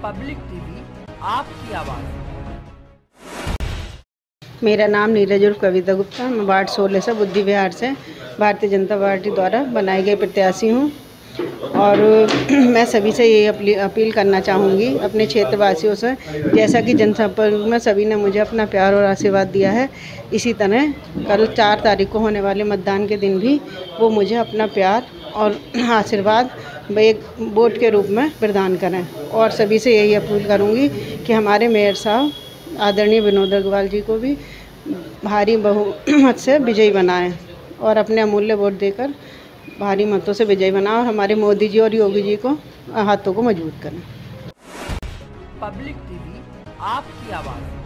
Public TV, आपकी आवाज़। मेरा नाम नीरज उर्फ कविता गुप्ता, मैं वार्ड 16 से बुद्धि विहार से भारतीय जनता पार्टी द्वारा बनाई गई प्रत्याशी हूँ। और मैं सभी से ये अपील करना चाहूँगी अपने क्षेत्रवासियों से, जैसा कि जनसंपर्क में सभी ने मुझे अपना प्यार और आशीर्वाद दिया है, इसी तरह कल 4 तारीख को होने वाले मतदान के दिन भी वो मुझे अपना प्यार और आशीर्वाद एक वोट के रूप में प्रदान करें। और सभी से यही अपील करूँगी कि हमारे मेयर साहब आदरणीय विनोद अग्रवाल जी को भी भारी बहुमत से विजयी बनाएं और अपने अमूल्य वोट देकर भारी मतों से विजयी बनाएं और हमारे मोदी जी और योगी जी को हाथों को मजबूत करें। पब्लिक टीवी, आपकी आवाज़।